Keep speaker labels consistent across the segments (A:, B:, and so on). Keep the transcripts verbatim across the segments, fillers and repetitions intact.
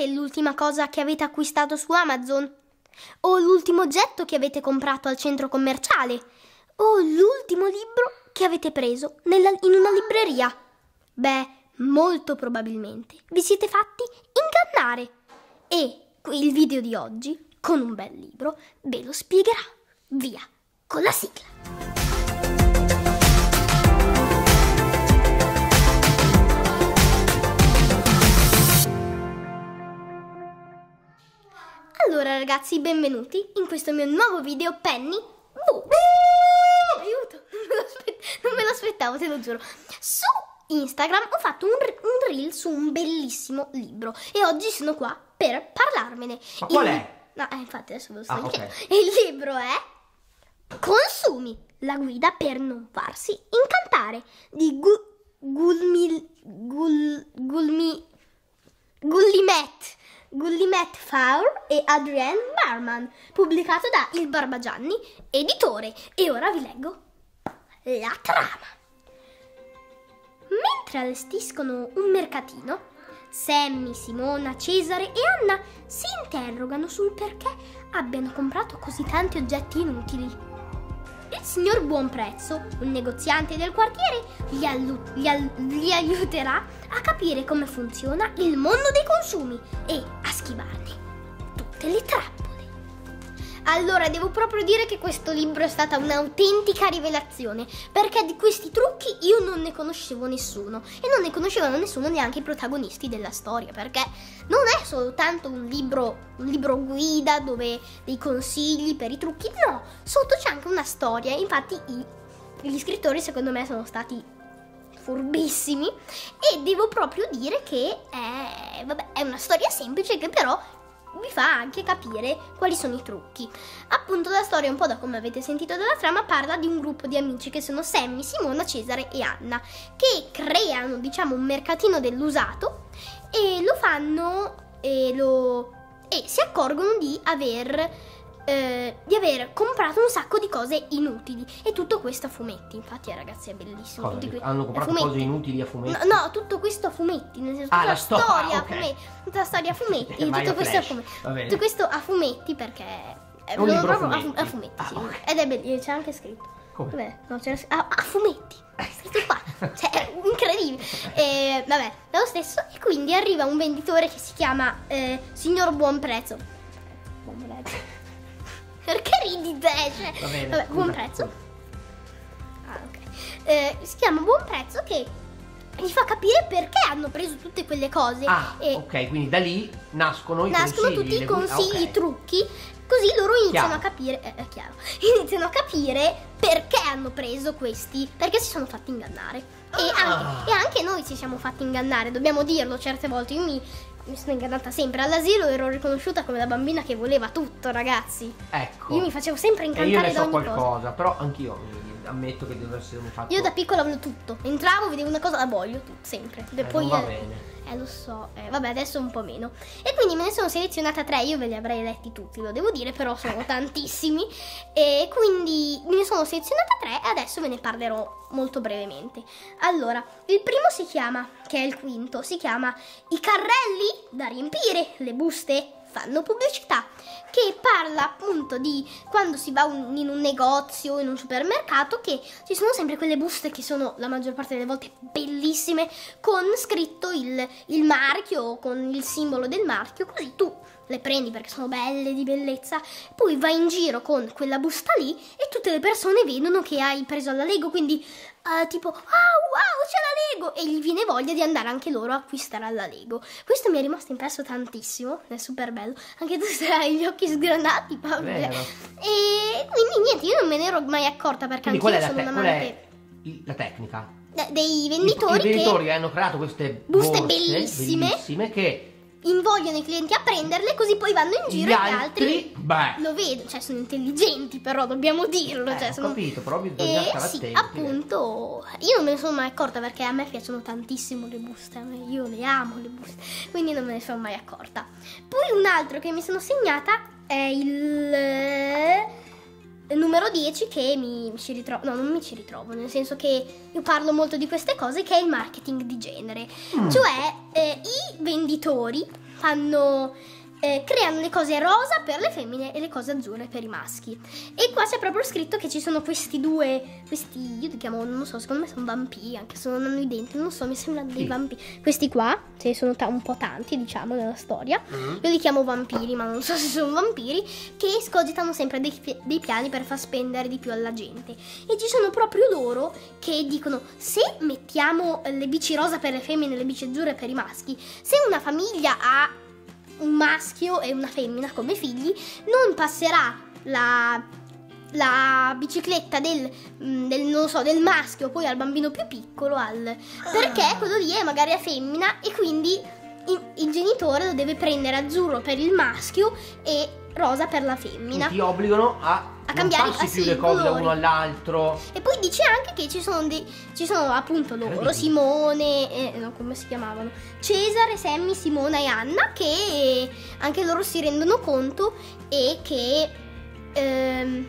A: ricordate l'ultima cosa che avete acquistato su Amazon? O l'ultimo oggetto che avete comprato al centro commerciale? O l'ultimo libro che avete preso nella, in una libreria? Beh, molto probabilmente vi siete fatti ingannare. E il video di oggi, con un bel libro, ve lo spiegherà. Via, con la sigla. Allora ragazzi, benvenuti in questo mio nuovo video Penny Books. Aiuto, non me lo aspettavo, te lo giuro. Su Instagram ho fatto un, un reel su un bellissimo libro e oggi sono qua per parlarmene.
B: Ma qual
A: il,
B: è?
A: No, eh, infatti adesso ve lo sto
B: ah,
A: dicendo.
B: Okay.
A: Il libro è Consumi, la guida per non farsi incantare di Gu, Gulmi, Gul, Gulmi, Gullimet. Gullimet Faur e Adrienne Barman, pubblicato da Il Barbagianni, editore. E ora vi leggo la trama. Mentre allestiscono un mercatino, Sammy, Simona, Cesare e Anna si interrogano sul perché abbiano comprato così tanti oggetti inutili. Il signor Buonprezzo, un negoziante del quartiere, li, allu- li, al- li aiuterà a capire come funziona il mondo dei consumi e a schivarne tutte le trappole. Allora, devo proprio dire che questo libro è stata un'autentica rivelazione, perché di questi trucchi io non ne conoscevo nessuno e non ne conoscevano nessuno neanche i protagonisti della storia, perché non è soltanto un libro, un libro guida dove dei consigli per i trucchi, no, sotto c'è anche una storia. Infatti i, gli scrittori secondo me sono stati furbissimi e devo proprio dire che è, vabbè, è una storia semplice che però vi fa anche capire quali sono i trucchi. Appunto, la storia, un po' da come avete sentito dalla trama, parla di un gruppo di amici che sono Sammy, Simona, Cesare e Anna, che creano, diciamo, un mercatino dell'usato e lo fanno e, lo, e si accorgono di aver eh, di aver comprato un sacco di cose inutili, e tutto questo a fumetti. Infatti, ragazzi, è bellissimo.
B: Cosa,
A: Tutti
B: hanno comprato cose inutili a fumetti?
A: No, no, tutto questo a fumetti, nel senso,
B: ah,
A: tutta
B: la
A: la
B: sto-
A: storia
B: ah,
A: a
B: okay.
A: fumetti, tutta la storia a fumetti, e
B: Mario
A: tutto questo a
B: Flash.
A: fumetti.
B: Va bene.
A: Tutto questo a fumetti perché è
B: un libro a
A: proprio
B: fumetti.
A: a fumetti,
B: Ah,
A: sì.
B: okay.
A: Ed è bellissimo, c'è anche scritto.
B: Come?
A: Vabbè, no, c'era scritto ah, a fumetti. È scritto qua. Cioè, è incredibile. E vabbè, lo stesso, e quindi arriva un venditore che si chiama eh, Signor Buonprezzo. Buonprezzo. Perché ridi te? Cioè,
B: Va bene,
A: vabbè,
B: scusa.
A: Buonprezzo. Ah, ok. Eh, si chiama Buonprezzo, che gli fa capire perché hanno preso tutte quelle cose.
B: Ah,
A: e
B: ok, quindi da lì nascono i
A: nascono
B: consigli.
A: tutti i
B: le gu-
A: consigli,
B: ah,
A: i
B: okay.
A: trucchi, così loro iniziano
B: Chiaro.
A: a capire, eh, è chiaro, iniziano a capire perché hanno preso questi, perché si sono fatti ingannare. E,
B: Ah.
A: anche, e anche noi ci siamo fatti ingannare, dobbiamo dirlo certe volte. Io mi, mi sono ingannata sempre. All'asilo ero riconosciuta come la bambina che voleva tutto, ragazzi.
B: Ecco.
A: Io mi facevo sempre
B: E io
A: incantare
B: ne
A: da
B: so
A: ogni
B: qualcosa,
A: cosa.
B: però anch'io mi ammetto che deve essere un fatto.
A: Io da piccola volevo tutto. Entravo, vedevo una cosa, la voglio tutto, sempre. E
B: Eh,
A: poi
B: non va
A: eh,
B: bene.
A: Eh, lo so, eh, vabbè, adesso un po' meno. E quindi me ne sono selezionata tre, io ve li avrei letti tutti, lo devo dire, però sono tantissimi. E quindi me ne sono selezionata tre e adesso ve ne parlerò molto brevemente. Allora, il primo si chiama, che è il quinto, si chiama I carrelli da riempire, le buste fanno pubblicità, che parla appunto di quando si va un, in un negozio, in un supermercato, che ci sono sempre quelle buste che sono la maggior parte delle volte bellissime, con scritto il, il marchio, con il simbolo del marchio, così tu le prendi perché sono belle di bellezza, poi vai in giro con quella busta lì e tutte le persone vedono che hai preso alla Lego, quindi uh, tipo oh wow, c'è la Lego, e gli viene voglia di andare anche loro a acquistare alla Lego. Questo mi è rimasto impresso tantissimo, è super bello, anche tu hai gli occhi sgranati, Paolo.
B: Vero.
A: E quindi niente, io non me ne ero mai accorta perché
B: Quindi qual
A: anch'io
B: è, la,
A: sono
B: te-
A: una
B: qual
A: amante
B: è il- la tecnica?
A: de- dei
B: I,
A: venditori,
B: i venditori
A: che
B: hanno creato queste
A: buste
B: borse
A: bellissime.
B: bellissime che
A: invogliano i clienti a prenderle, così poi vanno in giro
B: gli
A: e gli
B: altri,
A: altri
B: beh,
A: lo vedono, cioè sono intelligenti, però dobbiamo dirlo,
B: eh,
A: cioè
B: ho
A: sono...
B: capito, però bisogna
A: E
B: stare
A: sì,
B: attenti.
A: appunto, io non me ne sono mai accorta perché a me piacciono tantissimo le buste, a me- io le amo le buste, quindi non me ne sono mai accorta. Poi un altro che mi sono segnata è il eh, numero dieci, che mi, mi ci ritrovo, no, non mi ci ritrovo, nel senso che io parlo molto di queste cose, che è il marketing di genere.
B: Mm.
A: Cioè eh, i venditori fanno eh, creano le cose rosa per le femmine e le cose azzurre per i maschi. E qua c'è proprio scritto che ci sono questi due, questi, io li chiamo, non so, secondo me sono vampiri, anche se non hanno i denti, non so, mi sembrano dei
B: Sì.
A: vampiri. Questi qua, ce sono ta- un po' tanti, diciamo, nella storia.
B: Mm.
A: Io li chiamo vampiri, ma non so se sono vampiri, che scogitano sempre dei, pi- dei piani per far spendere di più alla gente. E ci sono proprio loro che dicono: se mettiamo le bici rosa per le femmine e le bici azzurre per i maschi, se una famiglia ha un maschio e una femmina come figli, non passerà la, la bicicletta del, mm, del, non so, del maschio poi al bambino più piccolo, al, perché quello lì è magari a femmina e quindi il, il genitore lo deve prendere azzurro per il maschio e rosa per la femmina.
B: Ti obbligano a,
A: A cambiare-
B: non farsi
A: ah,
B: più
A: sì,
B: le
A: i
B: cose da
A: colori.
B: uno all'altro.
A: E poi dice anche che ci sono, dei, ci sono appunto loro,
B: Incredibile.
A: Simone, eh, no, come si chiamavano? Cesare, Sammy, Simona e Anna, che anche loro si rendono conto e che, ehm,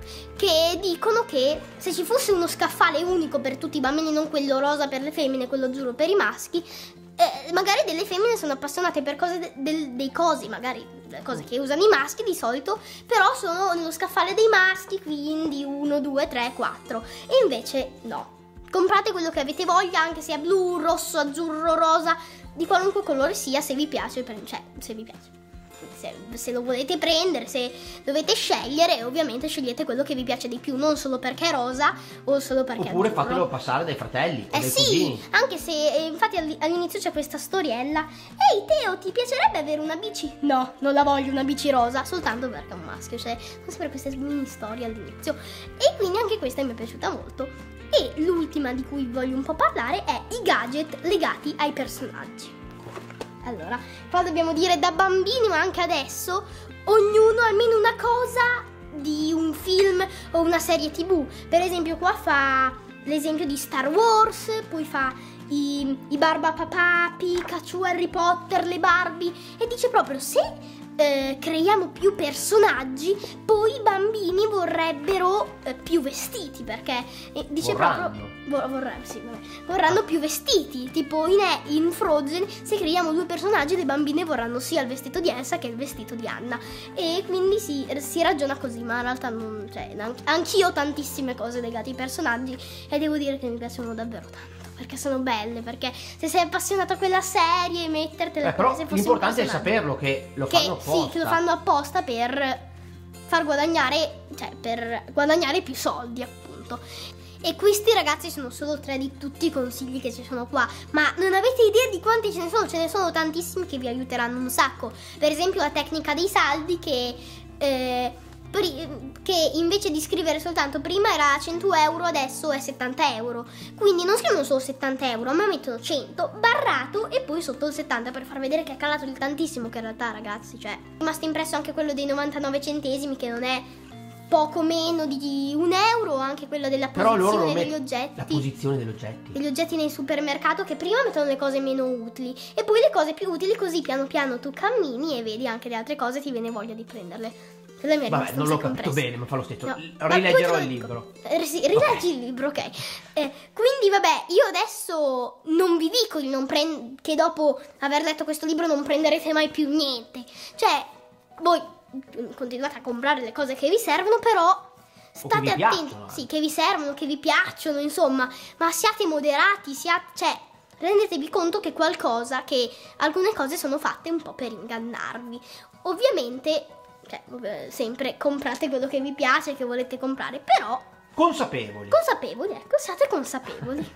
A: che dicono che se ci fosse uno scaffale unico per tutti i bambini, non quello rosa per le femmine e quello azzurro per i maschi, eh, magari delle femmine sono appassionate per cose de- del- dei cosi, magari cose che usano i maschi di solito, però sono nello scaffale dei maschi, quindi uno, due, tre, quattro. E invece no. Comprate quello che avete voglia, anche se è blu, rosso, azzurro, rosa, di qualunque colore sia, se vi piace, pre- cioè se vi piace. Se, se lo volete prendere, se dovete scegliere, ovviamente scegliete quello che vi piace di più, non solo perché è rosa o solo perché è
B: Oppure
A: azzurro.
B: fatelo passare dai fratelli o
A: Eh
B: dai
A: sì,
B: cugini.
A: anche se eh, infatti all- all'inizio c'è questa storiella. Ehi Teo, ti piacerebbe avere una bici? No, non la voglio una bici rosa, soltanto perché è un maschio. Cioè, sono sempre queste mini storie all'inizio. E quindi anche questa mi è piaciuta molto. E l'ultima di cui voglio un po' parlare è i gadget legati ai personaggi. Allora, qua dobbiamo dire da bambini, ma anche adesso, ognuno almeno una cosa di un film o una serie tivù. Per esempio qua fa l'esempio di Star Wars, poi fa i, i Barbapapà, Pikachu, Harry Potter, le Barbie, e dice proprio se eh, creiamo più personaggi, poi i bambini vorrebbero eh, più vestiti, perché eh, dice
B: Vorranno.
A: proprio vor- vorranno, sì, vabbè, vorranno più vestiti, tipo in, in Frozen, se creiamo due personaggi le bambine vorranno sia il vestito di Elsa che il vestito di Anna, e quindi si, si ragiona così, ma in realtà non, cioè, anch- anch'io ho tantissime cose legate ai personaggi e devo dire che mi piacciono davvero tanto, perché sono belle, perché se sei appassionato a quella serie, mettertele
B: Eh, però
A: come se fosse un
B: l'importante è
A: personaggio.
B: saperlo che lo
A: Che
B: fanno apposta.
A: sì, che lo fanno apposta per far guadagnare, cioè per guadagnare più soldi, appunto. E questi, ragazzi, sono solo tre di tutti i consigli che ci sono qua, ma non avete idea di quanti ce ne sono, ce ne sono tantissimi che vi aiuteranno un sacco. Per esempio la tecnica dei saldi che, eh, pri- che invece di scrivere soltanto prima era cento euro, adesso è settanta euro. Quindi non scrivono solo settanta euro, ma mettono cento, barrato e poi sotto il settanta per far vedere che è calato di tantissimo, che in realtà, ragazzi, cioè, è rimasto impresso anche quello dei novantanove centesimi, che non è poco meno di un euro, anche quello della
B: Però loro
A: posizione
B: lo
A: degli
B: met-
A: oggetti.
B: La posizione degli oggetti.
A: Degli oggetti nel supermercato, che prima mettono le cose meno utili e poi le cose più utili, così piano piano tu cammini e vedi anche le altre cose e ti viene voglia di prenderle. Quella mi è
B: Vabbè,
A: rimasta
B: non
A: un
B: l'ho
A: sacco
B: capito
A: impressa.
B: bene, ma fa lo stesso.
A: No,
B: L-
A: ma poi
B: Rileggerò
A: te lo
B: il
A: dico.
B: libro.
A: Eh, sì, rileggi
B: Ok.
A: il libro, ok. Eh, quindi vabbè, io adesso non vi dico di non prend- che dopo aver letto questo libro non prenderete mai più niente. Cioè, voi continuate a comprare le cose che vi servono, però state
B: vi
A: attenti,
B: piacciono, eh.
A: sì, che vi servono, che vi piacciono, insomma, ma siate moderati, siate, cioè, rendetevi conto che qualcosa, che alcune cose sono fatte un po' per ingannarvi. Ovviamente, cioè, eh, sempre comprate quello che vi piace, che volete comprare, però
B: Consapevoli.
A: consapevoli, ecco, siate consapevoli.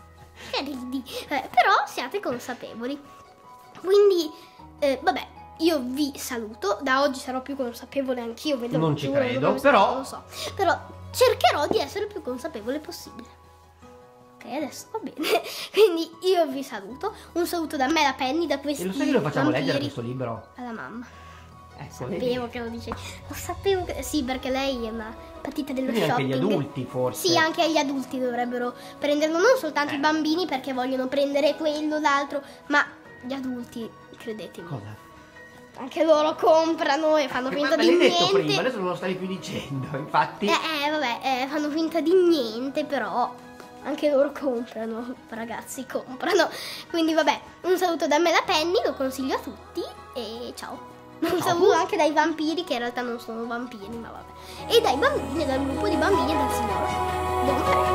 A: Che ridi, eh, però siate consapevoli. Quindi, eh, vabbè, io vi saluto. Da oggi sarò più consapevole anch'io, ve lo
B: Non ci
A: giuro,
B: credo,
A: come
B: però-
A: non lo so. Però cercherò di essere il più consapevole possibile. Ok, adesso va bene. Quindi io vi saluto. Un saluto da me, da Penny, da questi
B: E lo sai che lo facciamo
A: vampiri.
B: leggere questo libro?
A: Alla mamma.
B: Ecco, vedi?
A: Sapevo che lo dicevi. Lo sapevo che... Sì, perché lei è una patita dello
B: Quindi anche
A: shopping.
B: gli adulti, forse.
A: Sì, anche gli adulti dovrebbero prenderlo, non soltanto
B: Eh.
A: i bambini, perché vogliono prendere quello, l'altro, ma gli adulti, credetemi,
B: Cosa?
A: anche loro comprano e fanno
B: Eh,
A: finta
B: ma
A: di
B: me l'hai detto
A: niente.
B: prima, adesso non lo stavi più dicendo, infatti.
A: Eh, eh, vabbè, eh, fanno finta di niente, però anche loro comprano, ragazzi, comprano. Quindi vabbè, un saluto da me, da Penny, lo consiglio a tutti. e ciao. Un saluto anche dai vampiri, che in realtà non sono vampiri, ma vabbè. E dai bambini, dal gruppo di bambini e dal signor Don Fred.